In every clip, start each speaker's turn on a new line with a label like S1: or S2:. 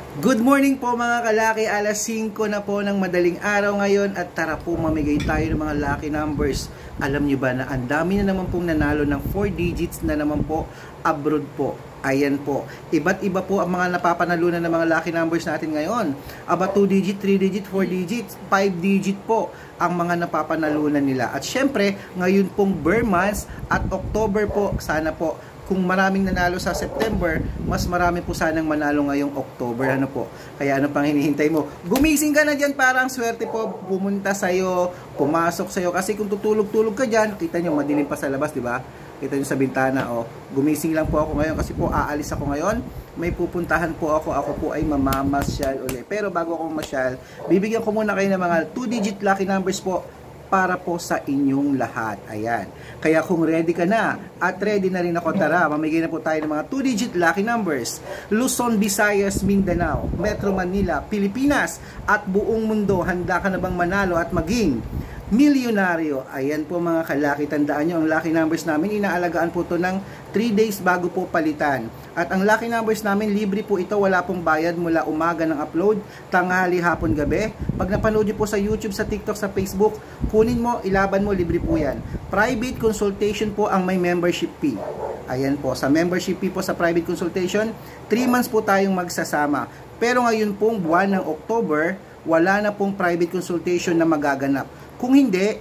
S1: Good morning po mga kalaki, alas 5 na po ng madaling araw ngayon at tara po mamigay tayo ng mga lucky numbers. Alam nyo ba na ang dami na naman pong nanalo ng 4 digits na naman po abroad po. Ayan po, iba't iba po ang mga napapanalunan ng mga lucky numbers natin ngayon. Aba 2 digit, 3 digit, 4 digits, 5 digit po ang mga napapanalunan nila. At syempre, ngayon pong Burr months at October po, sana po kung maraming nanalo sa September, mas marami po sanang manalo ngayong October. Ano po? Kaya ano pang hinihintay mo? Gumising ka na dyan para ang swerte po pumunta sa'yo, pumasok sa'yo. Kasi kung tutulog-tulog ka dyan, kita nyo, madilim pa sa labas, di ba? Kita nyo sa bintana, oh. Gumising lang po ako ngayon kasi po aalis ako ngayon. May pupuntahan po ako. Ako po ay mamamasyal ulit. Pero bago ako masyal, bibigyan ko muna kayo ng mga 2-digit lucky numbers po para po sa inyong lahat. Ayan. Kaya kung ready ka na at ready na rin ako, tara, mamigay na po tayo ng mga 2-digit lucky numbers. Luzon, Visayas, Mindanao, Metro Manila, Pilipinas at buong mundo. Handa ka na bang manalo at maging milyonaryo? Ayan po mga kalaki, tandaan nyo, ang lucky numbers namin, inaalagaan po to ng 3 days bago po palitan. At ang lucky numbers namin, libre po ito, wala pong bayad mula umaga ng upload, tanghali, hapon, gabi. Pag napanood nyo po sa YouTube, sa TikTok, sa Facebook, kunin mo, ilaban mo, libre po yan. Private consultation po ang may membership fee. Ayan po, sa membership fee po sa private consultation, 3 months po tayong magsasama. Pero ngayon pong buwan ng October, wala na pong private consultation na magaganap. Kung hindi,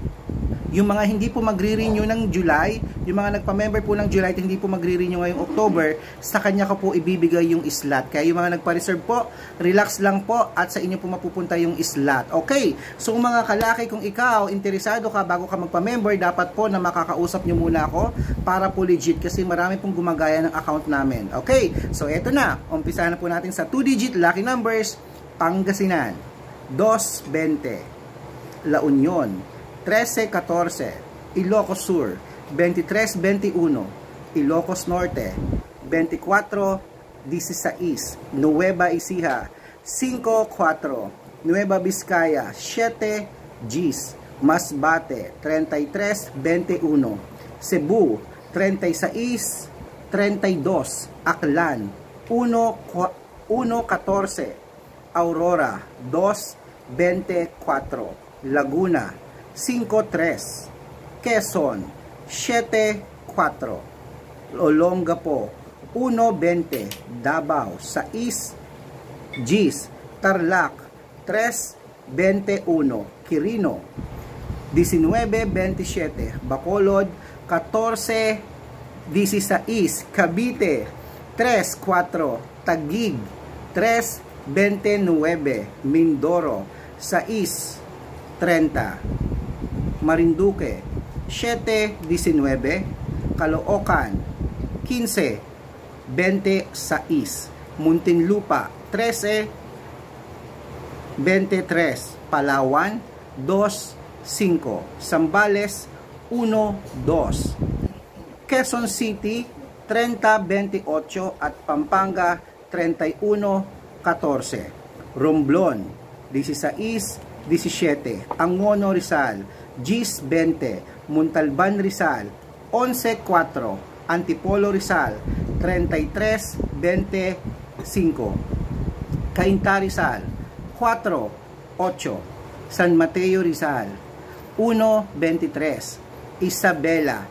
S1: yung mga hindi po magre-renew ng July, yung mga nagpa-member po ng July at hindi po magre-renew ngayong October, sa kanya ko po ibibigay yung slot. Kaya yung mga nagpa-reserve po, relax lang po at sa inyo po mapupunta yung slot. Okay, so mga kalaki, kung ikaw, interesado ka bago ka magpa-member, dapat po na makakausap nyo muna ako para po legit kasi marami pong gumagaya ng account namin. Okay, so eto na, umpisa na po natin sa 2-digit lucky numbers. Pangasinan, 220. La Union, 13-14, Ilocos Sur, 23-21, Ilocos Norte, 24-16, Nueva Ecija, 5-4, Nueva Vizcaya, 7 Gs, Masbate, 33-21, Cebu, 36-32, Aklan, 1-14, Aurora, 2-24, Laguna, 5-3, Quezon, 7-4, Olongapo, 1-20, Davao, 6 Gs, Tarlac, 3-21, Quirino, 19-27, Bacolod, 14-16, Cavite, 3-4, Taguig, 3-29, Mindoro, 6-30, Marinduque, 7-19, Caloocan, 15-26, Muntinlupa, 13-23, Palawan, 2-5, Zambales, 1-2, Quezon City, 30-28 at Pampanga, 31-14, Romblon, 16-17, Angono Rizal, Gis 20, Montalban Rizal, 11-4, Antipolo Rizal, 33-25, Cainta Rizal, 4-8, San Mateo Rizal, 1-23, Isabela,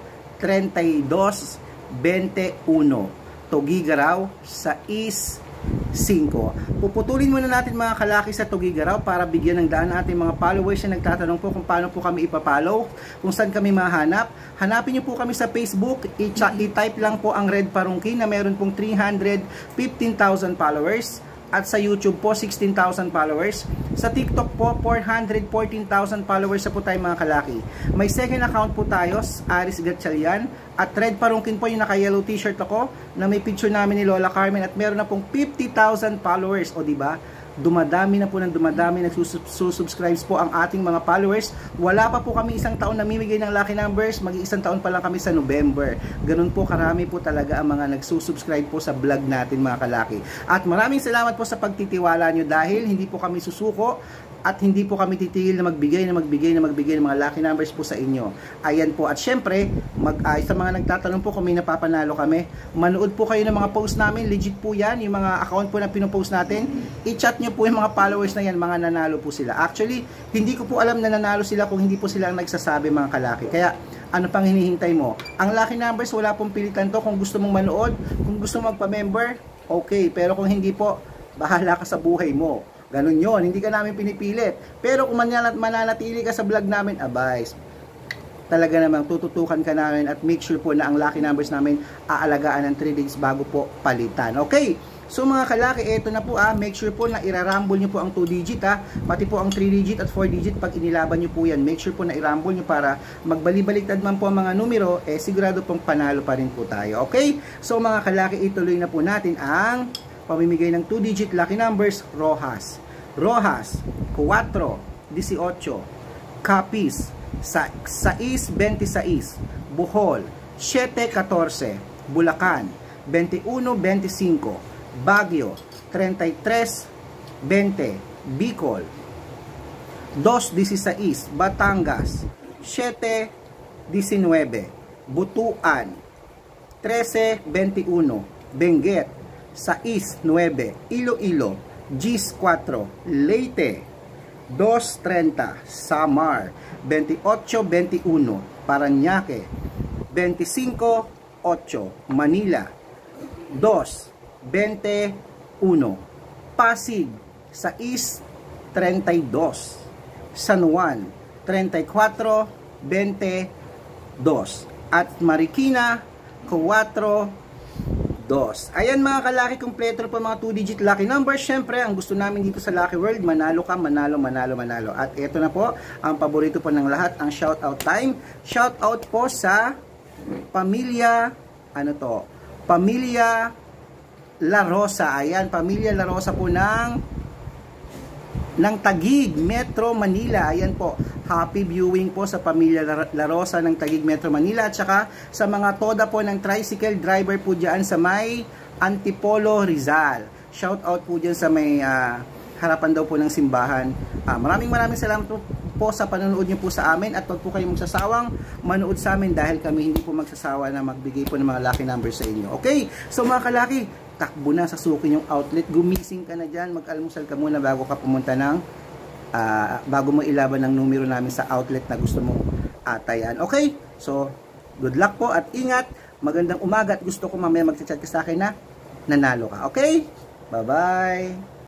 S1: 32-21, Tugigaraw, 6-5. Puputulin muna natin mga kalaki sa Tugigaraw para bigyan ng daan ating mga followers na nagtatanong po kung paano po kami ipapollow, kung saan kami mahanap. Hanapin nyo po kami sa Facebook, i-type lang po ang Red Parungkin na meron pong 315,000 followers. At sa YouTube po, 16,000 followers. Sa TikTok po, 414,000 followers sa po tayo mga kalaki. May second account po tayo, Aris Gatchalian. At Red Parungkin po yung naka-yellow t-shirt ako na may picture namin ni Lola Carmen at meron na pong 50,000 followers. O diba? Dumadami na po ng dumadami, nagsusubscribes po ang ating mga followers. Wala pa po kami isang taon namimigay ng lucky numbers, mag-iisang taon pa lang kami sa November. Ganun po karami po talaga ang mga nagsusubscribe po sa vlog natin mga kalaki. At maraming salamat po sa pagtitiwala nyo dahil hindi po kami susuko at hindi po kami titigil na magbigay ng mga lucky numbers po sa inyo. Ayan po. At syempre, sa mga nagtatanong po kung may napapanalo kami, manood po kayo ng mga post namin. Legit po yan. Yung mga account po na pinopost natin, i-chat nyo po yung mga followers na yan, mga nanalo po sila. Actually, hindi ko po alam na nanalo sila kung hindi po sila ang nagsasabi, mga kalaki. Kaya, ano pang hinihintay mo? Ang lucky numbers, wala pong pilitan to. Kung gusto mong manood, kung gusto mong magpa-member, okay. Pero kung hindi po, bahala ka sa buhay mo. Ganun yon, hindi ka namin pinipilit. Pero kung mananatili ka sa vlog namin, abay, talaga namang tututukan ka namin at make sure po na ang lucky numbers namin aalagaan ng 3 days bago po palitan. Okay, so mga kalaki, eto na po make sure po na irarumble nyo po ang 2 digit pati po ang 3 digit at 4 digit pag inilaban nyo po yan. Make sure po na irumble nyo para magbali-baliktad man po ang mga numero, sigurado pong panalo pa rin po tayo. Okay, so mga kalaki, ituloy na po natin ang pamimigay ng 2 digit lucky numbers. Rojas 4, 18, Capiz 6-26, Bohol 7-14, Bulacan 21-25, Baguio 33-20, Bicol 2-16, Batangas 7-19, Butuan 13-21, Benguet 6-9, Iloilo 10-4, Leyte 2-30, Samar 28-21, Parañaque 25-8, Manila 2-21, Pasig 6-32, San Juan 34-22, at Marikina 4-2. Ayan mga kalaki, kompleto na po mga 2-digit lucky numbers. Syempre, ang gusto namin dito sa Lucky World, manalo ka, manalo. At eto na po, ang paborito po ng lahat, ang shoutout time. Shoutout po sa pamilya, Pamilya La Rosa. Ayan, Pamilya La Rosa po ng Taguig, Metro Manila. Ayan po, happy viewing po sa Pamilya La Rosa ng Taguig, Metro Manila. At saka sa mga toda po ng tricycle driver po dyan sa may Antipolo, Rizal. Shout out po dyan sa may harapan daw po ng simbahan. Maraming salamat po sa panonood nyo po sa amin. At wag po kayong magsasawang manood sa amin dahil kami hindi po magsasawa na magbigay po ng mga lucky numbers sa inyo. Okay? So mga kalaki, takbo na sa suki yung outlet, gumising ka na dyan, mag-almusal ka muna bago ka pumunta ng bago mo ilaban ng numero namin sa outlet na gusto mong atayan. Okay? So, good luck po at ingat, magandang umaga at gusto ko mamaya mag-chat ka sa akin na nanalo ka. Okay? Bye-bye!